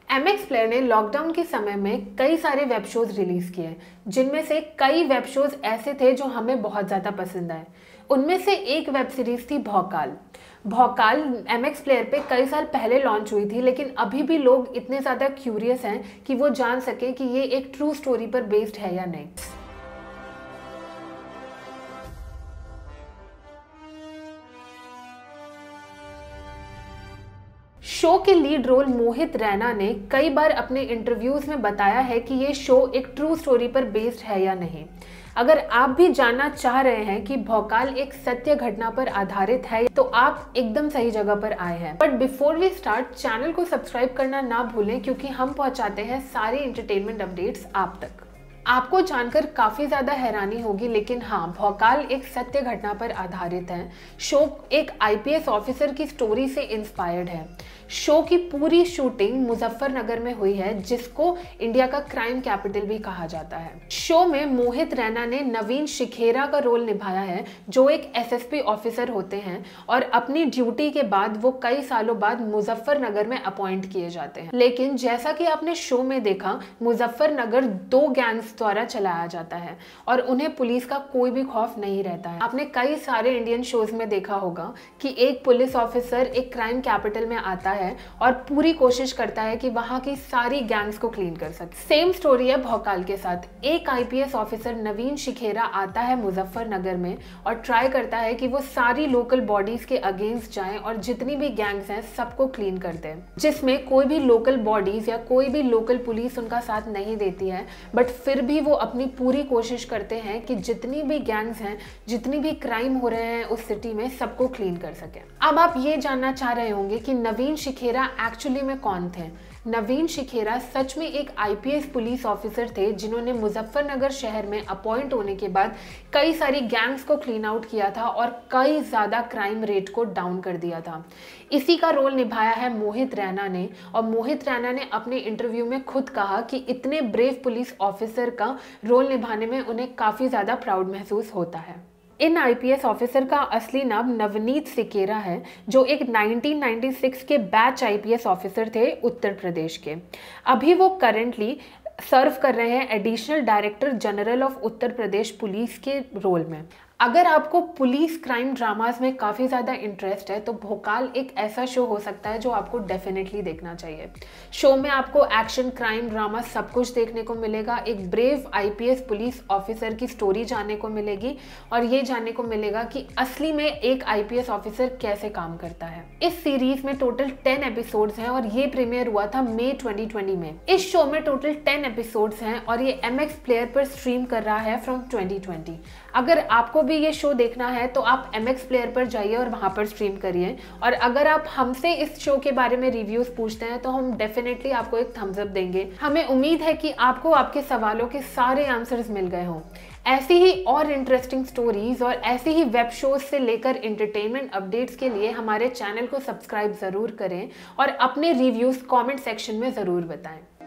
MX player ने lockdown के समय में कई सारे वेब शोज रिलीज किए, जिनमें से कई वेब शोज ऐसे थे जो हमें बहुत ज़्यादा पसंद आए। उनमें से एक वेब सीरीज थी भौकाल। भौकाल एमएक्स प्लेयर पे कई साल पहले लॉन्च हुई थी, लेकिन अभी भी लोग इतने ज़्यादा क्यूरियस हैं कि वो जान सकें कि ये एक ट्रू स्टोरी पर बेस्ड है या नहीं। शो के लीड रोल मोहित रैना ने कई बार अपने इंटरव्यूज में बताया है कि ये शो एक ट्रू स्टोरी पर बेस्ड है या नहीं। अगर आप भी जानना चाह रहे हैं कि भौकाल एक सत्य घटना पर आधारित है तो आप एकदम सही जगह पर आए हैं। But before we start, channel को सब्सक्राइब करना ना भूलें, क्योंकि हम पहुंचाते हैं सारे एंटरटेनमेंट अपडेट्स आप तक। आपको जानकर काफ़ी ज़्यादा हैरानी होगी, लेकिन हाँ, भौकाल एक सत्य घटना पर आधारित है। शो एक आईपीएस ऑफिसर की स्टोरी से इंस्पायर्ड है। शो की पूरी शूटिंग मुजफ्फरनगर में हुई है, जिसको इंडिया का क्राइम कैपिटल भी कहा जाता है। शो में मोहित रैना ने नवीन शिखेरा का रोल निभाया है, जो एक एसएसपी ऑफिसर होते हैं और अपनी ड्यूटी के बाद वो कई सालों बाद मुजफ्फरनगर में अपॉइंट किए जाते हैं। लेकिन जैसा कि आपने शो में देखा, मुजफ्फरनगर 2 गैंग्स द्वारा चलाया जाता है और उन्हें पुलिस का कोई भी खौफ नहीं रहता है। आपने कई सारे इंडियन शोज में देखा होगा कि एक पुलिस ऑफिसर एक क्राइम कैपिटल में आता है और पूरी कोशिश करता है कि वहां की सारी गैंग्स को क्लीन कर सके। सेम स्टोरी है भौकाल के साथ। एक आईपीएस ऑफिसर नवीन शिखेरा आता है मुजफ्फरनगर में और ट्राई करता है कि वो सारी लोकल बॉडीज के अगेंस्ट जाएं और जितनी भी गैंग्स हैं सबको क्लीन कर दें, जिसमें कोई भी लोकल बॉडीज या कोई भी लोकल पुलिस उनका साथ नहीं देती है। बट फिर भी वो अपनी पूरी कोशिश करते हैं कि जितनी भी गैंग्स हैं, जितनी भी क्राइम हो रहे हैं उस सिटी में, सबको क्लीन कर सके। अब आप ये जानना चाह रहे होंगे कि नवीन शिखेरा एक्चुअली में कौन थे। नवीन शिखेरा सच में एक आईपीएस पुलिस ऑफिसर थे, जिन्होंने मुजफ्फरनगर शहर में अपॉइंट होने के बाद कई सारी गैंग्स को क्लीन आउट किया था और कई ज़्यादा क्राइम रेट को डाउन कर दिया था। इसी का रोल निभाया है मोहित रैना ने, और मोहित रैना ने अपने इंटरव्यू में खुद कहा कि इतने ब्रेव पुलिस ऑफिसर का रोल निभाने में उन्हें काफ़ी ज़्यादा प्राउड महसूस होता है। इन आईपीएस ऑफिसर का असली नाम नवनीत सिकेरा है, जो एक 1996 के बैच आईपीएस ऑफिसर थे उत्तर प्रदेश के। अभी वो करंटली सर्व कर रहे हैं additional director general of Uttar Pradesh police के रोल में। अगर आपको पुलिस क्राइम ड्रामास में काफ़ी ज़्यादा इंटरेस्ट है तो भोकाल एक ऐसा शो हो सकता है जो आपको डेफिनेटली देखना चाहिए। शो में आपको एक्शन, क्राइम, ड्रामा सब कुछ देखने को मिलेगा। एक ब्रेव आईपीएस पुलिस ऑफिसर की स्टोरी जानने को मिलेगी और ये जानने को मिलेगा कि असली में एक आईपीएस ऑफिसर कैसे काम करता है। इस सीरीज में टोटल 10 एपिसोड्स हैं और ये प्रीमियर हुआ था मई 2020 में। इस शो में टोटल 10 एपिसोड्स हैं और ये एमएक्स प्लेयर पर स्ट्रीम कर रहा है फ्रॉम 2020। अगर आपको भी ये शो देखना है तो आप एमएक्स प्लेयर पर जाइए और वहाँ पर स्ट्रीम करिए। और अगर आप हमसे इस शो के बारे में रिव्यूज़ पूछते हैं तो हम डेफिनेटली आपको एक थम्स अप देंगे। हमें उम्मीद है कि आपको आपके सवालों के सारे आंसर्स मिल गए हों। ऐसी ही और इंटरेस्टिंग स्टोरीज और ऐसी ही वेब शोज से लेकर एंटरटेनमेंट अपडेट्स के लिए हमारे चैनल को सब्सक्राइब ज़रूर करें और अपने रिव्यूज़ कमेंट सेक्शन में ज़रूर बताएं।